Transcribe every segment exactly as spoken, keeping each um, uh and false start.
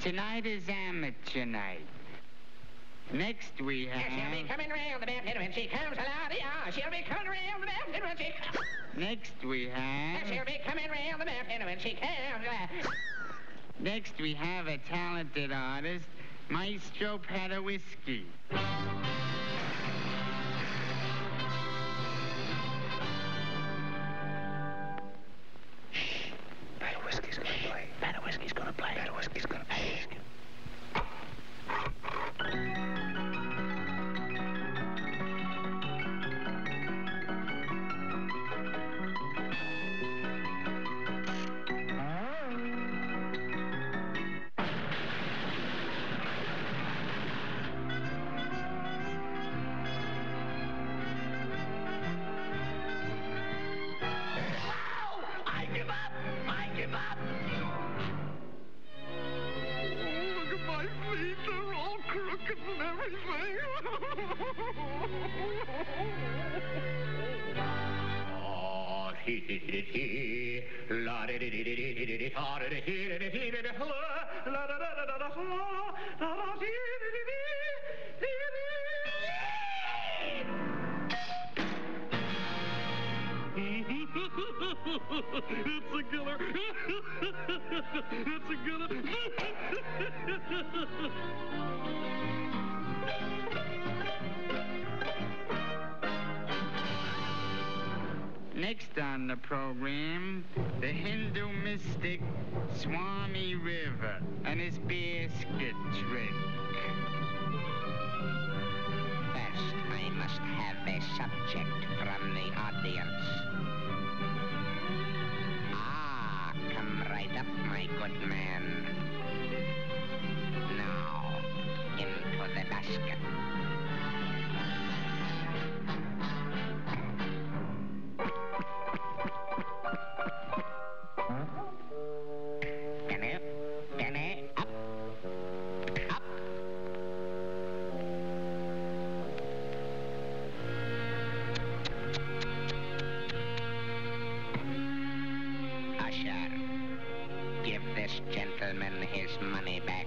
Tonight is amateur night. Next we have... She'll be coming round the mountain when she comes along. Oh, she'll be coming round the mountain when she... Next we have... She'll be coming round the mountain when she comes along. Next we have a talented artist, Maestro Padawisky. Shh. Padawisky's gonna play. Padawisky's gonna play. Padawisky's gonna play. Oh, hee hee hee hee, la di di di di di di di, ha di di hee di di hee di di la, la da da da da da, la la di di di di di It's a killer. It's a killer. Next on the program, the Hindu mystic Swami River and his basket trick. First, I must have a subject from the audience. Ah, come right up, my good man. Now, into the basket. Penny, penny, up, up. Usher, give this gentleman his money back.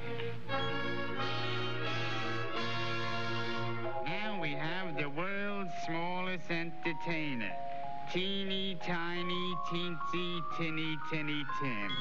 Now we have the world's smallest entertainer, teeny tiny teensy tinny tinny Tim.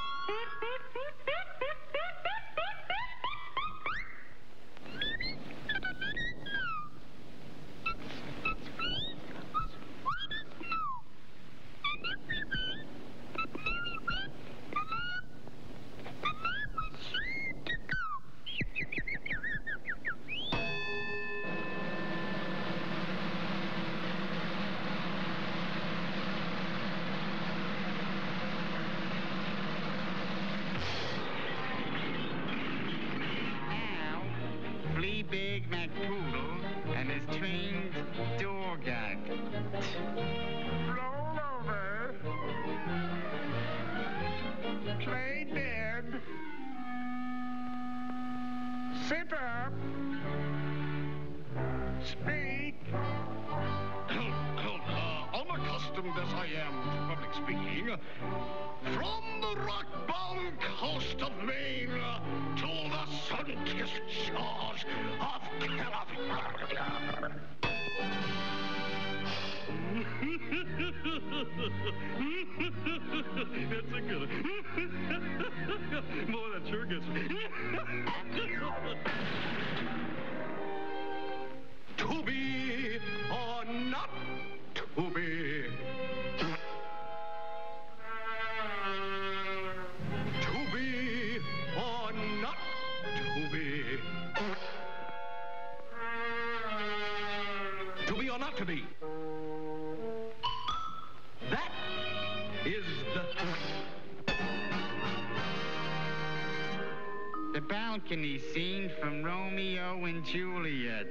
Big McPoodle and his trained dog act. Roll over. Play dead. Sit up. Speak. uh, unaccustomed as I am to public speaking, from the rock-bound coast of Maine to the sun-kissed shores of California. It's a good boy, that sure gets me. To be or not to be. To be or not to be. To be or not to be. That is the... The balcony scene from Romeo and Juliet.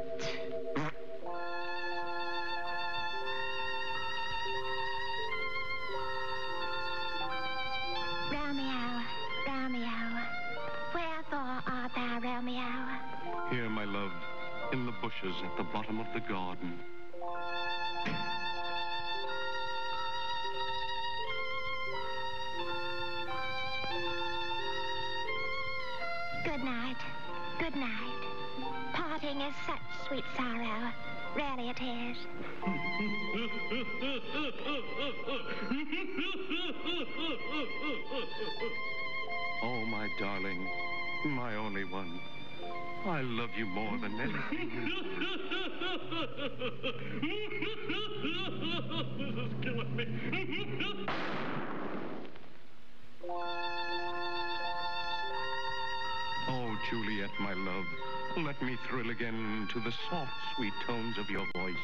Romeo, Romeo, wherefore art thou, Romeo? Here, my love, in the bushes at the bottom of the garden. tears. Oh, my darling, my only one. I love you more than anything. This is killing me. Oh, Juliet, my love, let me thrill again to the soft, sweet tones of your voice.